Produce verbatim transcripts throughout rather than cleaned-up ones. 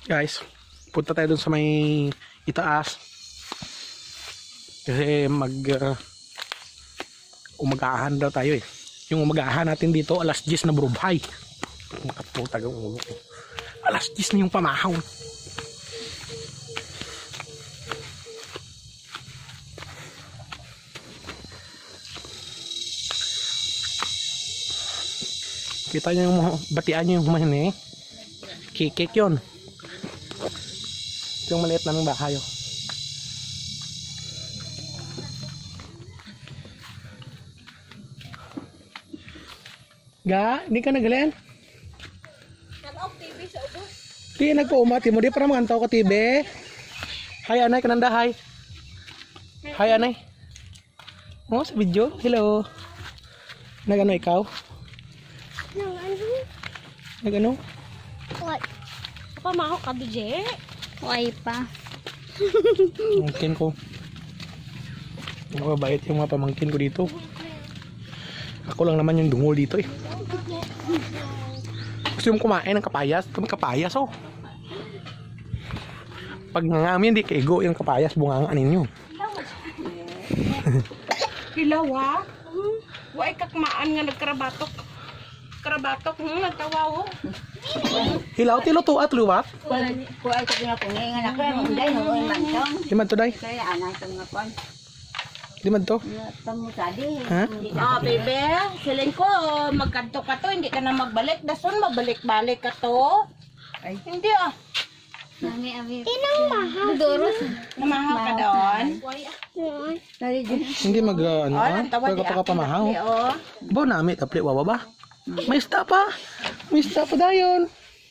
Guys, punta tayo dun sa may itaas. Kasi mag uh, umagahan daw tayo eh. Yung umagahan natin dito alas diyes na brubhay. Makatutag ang ulo eh. Alas diyes na yung pamahaw. Kita nyo yung batian nyo yung mahini eh. Kikik yun. Yung maliit naming bahayo. Ga, hindi ka nagalan? Nag-off T V sa ubos. Di, nagpaumati mo. Di para mangantaw ka T V. Hi, anay. Kananda, hi. Hi, anay. Oh, sa video. Hello. Nagano ikaw? Nang ano? Nagano? What? Pamahaw ka, D J? Why pa? Pamangkin ko. Nakabait yung mga pamangkin ko dito. Ako lang naman yung dungol dito eh. Gusto yung kumain ng kapayas. Kami kapayas oh. Pag nangamin di kaigo yung kapayas bungang ninyo. Hilaw ah. Why kakmaan nga nagkarabatok. Karabatok hmm, nagtawaw. Hilaw tilo to at luwat. Kuay ko nga pungi nga nako munday no mantong. Di man to day. Kaya anak ko nga kon. Di man to. Tamo tadi. Ha? Ah, bebe, silin ko magkanto ka to, hindi ka na magbalik. Dason mabalik-balik ka to. Ay, hindi ah. Nami abi. Inang mahaw. Duros. Namahaw ka doon. Tadi Hindi mag uh, ano Oh, ah. nantawa di Pagka pamahaw. Oh. Bo nami tapli wawa ba? May sta pa. May sta pa dayon.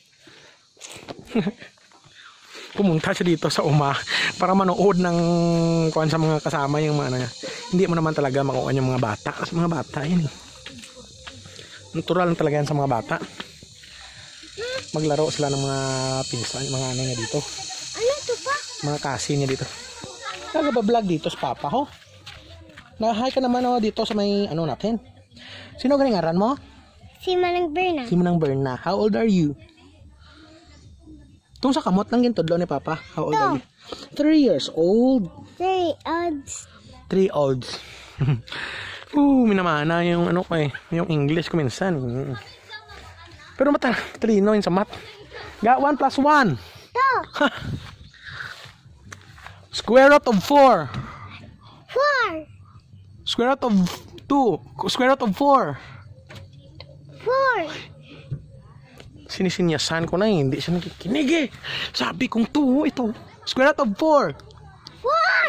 Pumunta siya dito sa uma para manood ng kuan sa mga kasama yung mga ano niya. Hindi mo naman talaga makuha yung mga bata kasi mga bata yun eh. Natural lang talaga yan sa mga bata. Maglaro sila ng mga pinsan, mga ano niya dito. Ano to pa? Mga kasi niya dito. Nagba-vlog dito sa papa ho. Na-hi ka naman oh, dito sa may ano natin. Sino galing ngaran mo? Si Manang Berna. Si Manang Berna. How old are you? Tung sa kamot lang yung tudlo ni Papa. How old are you? Three years old. Three odds. Three olds. Uh, minamana yung ano ko eh. Yung English ko minsan. Pero mata, talino yun sa math. Got one plus one. Two. Square root of four. Four. Square root of two. Square root of four. Four. Sinisinyasan ko na eh. Hindi siya nakikinig eh. Sabi kong two. Ito. Square root of four. Four.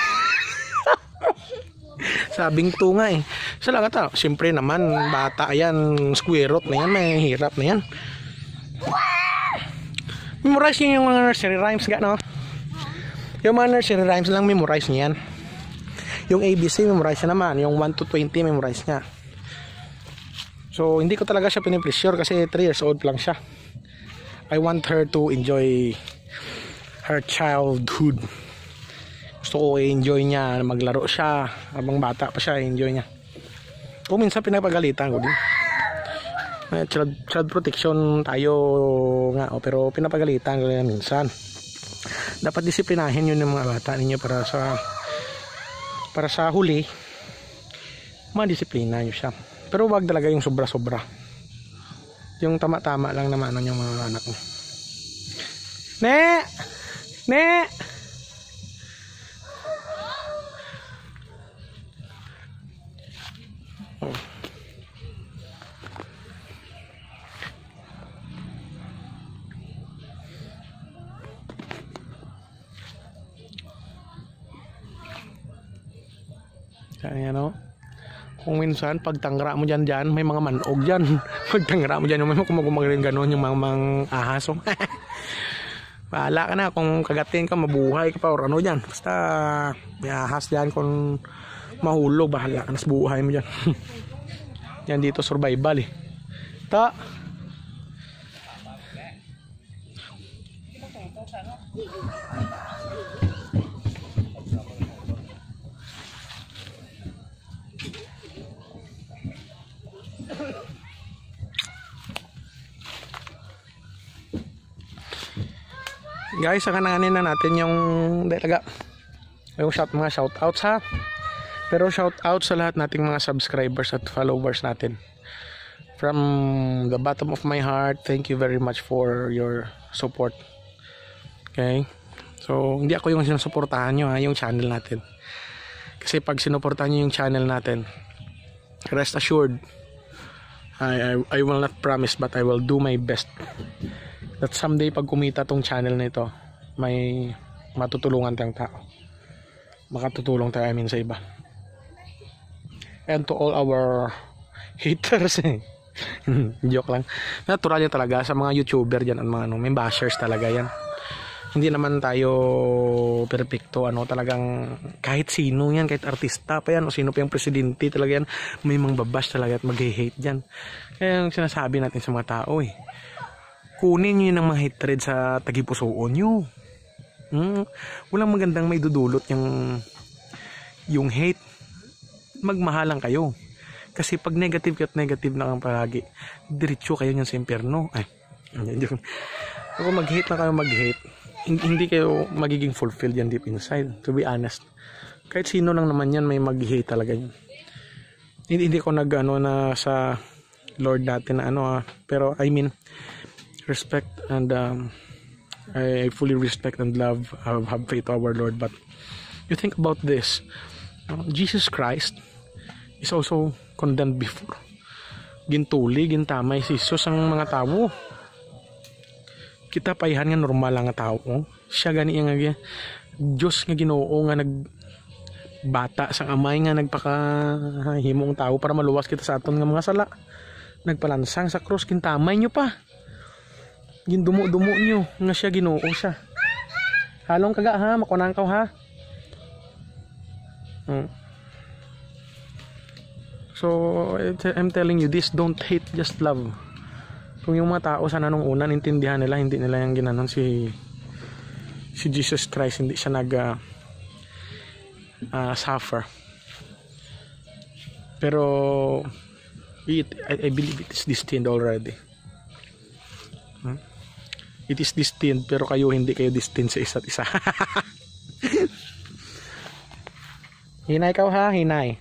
Sabing two nga eh. Sa lagat ah. Siyempre naman, bata yan. Square root na yan. May hirap na yan. Memorize niyo yung mga nursery rhymes nga no? Yung mga nursery rhymes lang memorize niyan. Yung A B C memorize niya naman. Yung one to twenty memorize niya. So hindi ko talaga siya pinipressure kasi three years old lang siya. I want her to enjoy her childhood. Gusto ko i-enjoy niya, maglaro siya habang bata pa siya, i-enjoy niya. Kung minsan pinapagalitan ko din. Eh, child, child protection tayo nga, oh, pero pinapagalitan ko yan minsan. Dapat disiplinahin yun ng mga bata ninyo para sa para sa huli madisiplina nyo siya. Pero wag talaga yung sobra-sobra. Yung tama-tama lang naman ano yung mga anak mo. Ne! Ne! Oh. Kaya ano? Kung minsan pagtangra mo dyan dyan may mga manog dyan. Pagtangra mo dyan may kumagumagaling ganon yung mga, mga ahas. Bahala ka na kung kagatin ka mabuhay ka pa or ano dyan. Basta may ahas dyan kung mahulog bahala ka na sa buhay mo dyan. Yan dito survival eh. Ta Guys, sakananin na natin yung talaga yung shout mga shoutouts ha. Pero shoutout sa lahat nating mga subscribers at followers natin. From the bottom of my heart, thank you very much for your support. Okay? So, hindi ako yung sinusuportahan nyo ha, yung channel natin. Kasi pag sinuportahan nyo yung channel natin, rest assured, I, I, I will not promise but I will do my best that someday pag kumita tong channel na ito, may matutulungan tayong tao. Makatutulong tayo I mean sa iba. And to all our haters eh. Joke lang. Natural yan talaga sa mga YouTuber dyan at mga ano, may bashers talaga yan. Hindi naman tayo perfecto, ano, talagang kahit sino yan, kahit artista pa yan o sino pa yung presidente talaga yan, may mga babash talaga at mag-hate dyan. Kaya yung sinasabi natin sa mga tao eh, kunin nyo yung mga hatred sa tagipusoon nyo. Hmm? Walang magandang may dudulot yung yung hate. Magmahalan kayo. Kasi pag negative at negative na kang palagi, diretso kayo nyan sa impyerno. Ay, kung mag-hate na kayo mag-hate, hindi kayo magiging fulfilled yan deep inside, to be honest. Kahit sino lang naman yan, may mag-hate talaga yan. Hindi, hindi ko nag ano na sa Lord natin na ano, ah, pero I mean respect and um, I fully respect and love, have, have faith to our Lord. But you think about this, uh, Jesus Christ is also condemned before. Gintuli, gintamay si Jesus ang mga tao. Kita paihan nga normal lang nga tao. Siya gani nga nga Diyos nga Ginoo nga nag bata sa amay nga nagpakahimong tao para maluwas kita sa aton nga mga sala. Nagpalansang sa cross, gintamay nyo pa. Gindumo-dumo nyo nga siya Ginoo siya. Halong kaga ha, makunang ka ha. Hmm. So, I'm telling you this, don't hate, just love. Kung yung mga tao sana nung una, intindihan nila, hindi nila yung ginanon si si Jesus Christ, hindi siya nag uh, uh, suffer. Pero it, I, I believe it is destined already. Hmm? It is destined, pero kayo hindi kayo destined sa isa't isa. Hinay ka ha, hinay.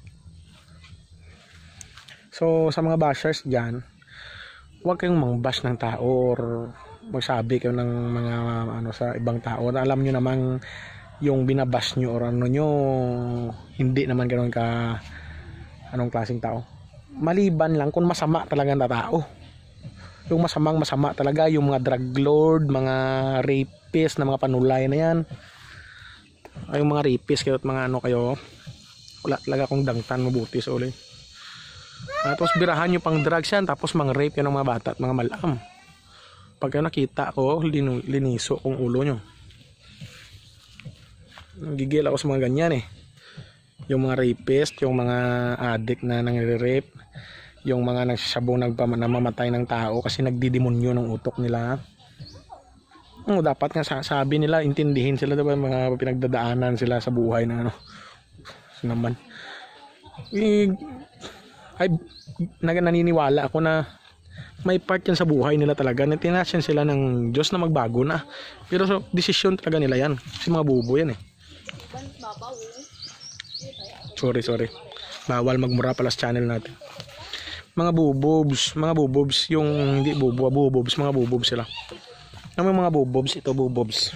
So, sa mga bashers dyan, huwag kayong mang-bash ng tao or magsabi kayo ng mga ano sa ibang tao. Alam nyo namang yung binabash nyo or ano nyo, hindi naman ganoon ka anong klaseng tao. Maliban lang kung masama talaga na tao. Yung masamang masama talaga, yung mga drug lord, mga rapist na mga panulay na yan. Ay, yung mga rapist kayo at mga ano kayo, wala talaga akong dangtan mabuti sa uli. Tapos birahan nyo pang drugs yan, tapos mga rape yan ng mga bata at mga malam. Pag kayo nakita ko, lin liniso kong ulo nyo. Gigil ako sa mga ganyan eh. Yung mga rapist, yung mga addict na nangre-rape, yung mga nagsasabong nagmamamatay ng tao kasi nagdidemonyo ng utok nila. Oh, dapat nga sabi nila, intindihin sila, diba, mga pinagdadaanan sila sa buhay na ano. So, naman. I, ay, naniniwala ako na may part yan sa buhay nila talaga na tinasyan sila ng Diyos na magbago na. Pero so, desisyon talaga nila yan. Kasi mga bubo yan eh. Sorry, sorry. Bawal magmura pala sa channel natin. Mga bubobs, mga bubobs, yung hindi bubo, bubobs, mga bubobs sila. Ano yung mga bubobs? Ito bubobs.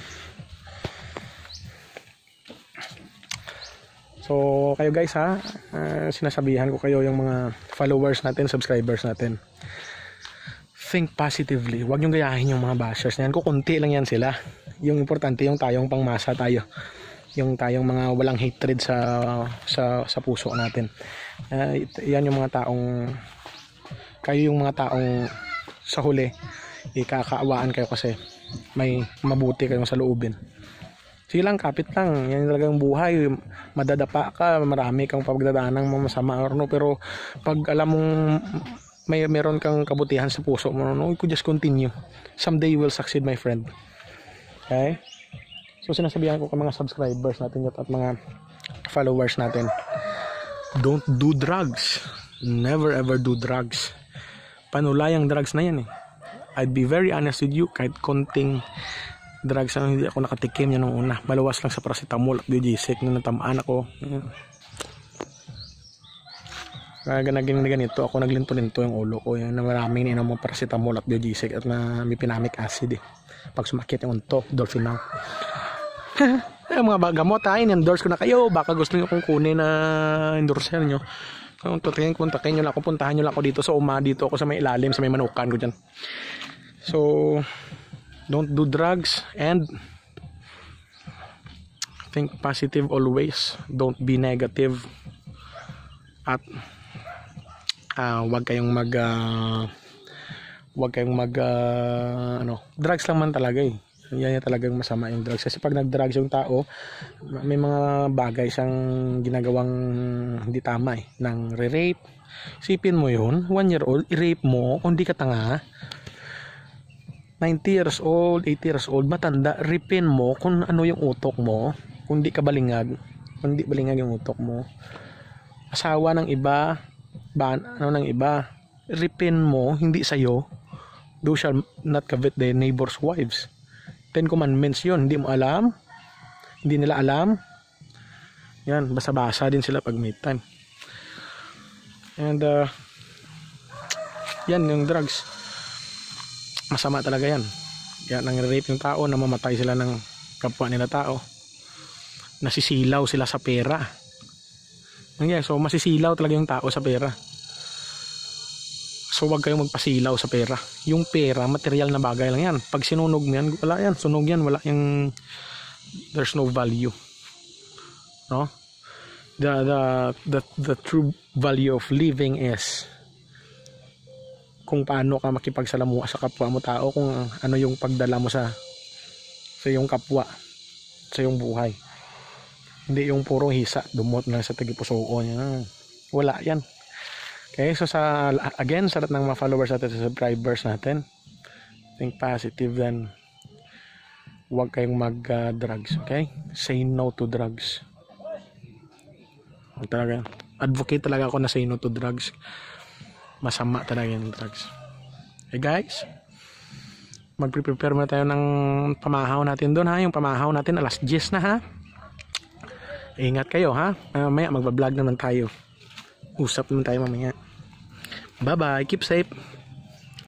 So, kayo guys ha, uh, sinasabihan ko kayo yung mga followers natin, subscribers natin. Think positively. Huwag niyong gayahin yung mga bashers na yan. Kukunti lang yan sila. Yung importante yung tayong pangmasa tayo. Yung tayong mga walang hatred sa sa, sa puso natin. Uh, yan yung mga taong, kayo yung mga taong sa huli, ikakaawaan kayo kasi may mabuti kayong sa loobin. Sige lang, kapit lang. Yan talagang buhay. Madadapa ka, marami kang pagdadaanang masama or no, pero pag alam mong may meron kang kabutihan sa puso mo, no, you could just continue. Someday you will succeed, my friend. Okay? So sinasabihan ko kay mga subscribers natin at mga followers natin, don't do drugs. Never ever do drugs. Panulayang drugs na yan eh. I'd be very honest with you, kahit konting drugs na hindi ako nakatikim yan nung una. Malawas lang sa paracetamol at Biogesic nung natamaan ako. Kaya ganagin na ganito ako naglinto-linto yung ulo ko. Yan na maraming ininom mo paracetamol at Biogesic at na may pinamic acid eh. Pag sumakit yung unto, Dolphinaw. Eh, mga gamot ha, in-endorse ko na kayo. Baka gusto nyo kong kunin na endorser nyo. Kung tutingin, kontakin nyo lang ako, puntahan nyo lang ako dito sa Uma. Dito ako sa may ilalim, sa may manukan ko dyan. So, don't do drugs and think positive always. Don't be negative. At uh, wag kayong mag uh, wag kayong mag uh, ano, drugs lang man talaga eh. Yan yung talagang masama yung drugs. Kasi pag nag-drugs yung tao, may mga bagay siyang ginagawang hindi tama eh. Nang re-rape. Sipin mo yun, one year old, i-rape mo, kung di ka tanga. ninety years old, eighty years old, matanda, ripin mo kung ano yung utok mo. Kung di ka balingag, kung di balingag yung utok mo. Asawa ng iba, ba, ano ng iba, ripin mo, hindi sa'yo. Thou shall not covet the neighbor's wives. Ten Commandments yun, hindi mo alam, hindi nila alam. Yan, basa-basa din sila pag may time. And uh, yan yung drugs, masama talaga yan. Kaya nang-rape yung tao, namamatay sila ng kapwa nila tao, nasisilaw sila sa pera. Okay, so masisilaw talaga yung tao sa pera. So wag kayong magpasilaw sa pera. Yung pera, material na bagay lang yan. Pag sinunog mo yan, wala yan. Sunog yan, wala yung, there's no value. No? The, the, the, the true value of living is kung paano ka makipagsalamuha sa kapwa mo tao, kung ano yung pagdala mo sa sa iyong kapwa, sa iyong buhay. Hindi yung puro hisa, dumot na sa tagipusoon niya. Wala yan. Okay, so sa again, sa lahat ng mga followers natin, sa subscribers natin, think positive, then huwag kayong mag-drugs, uh, okay? Say no to drugs. Talaga, advocate talaga ako na say no to drugs. Masama talaga yung drugs. Okay guys, mag-prepare muna tayo ng pamahaw natin doon ha. Yung pamahaw natin alas diyes na ha. Ingat kayo ha. Mamaya magbablog naman tayo. Usap naman tayo mamaya. Bye bye, keep safe.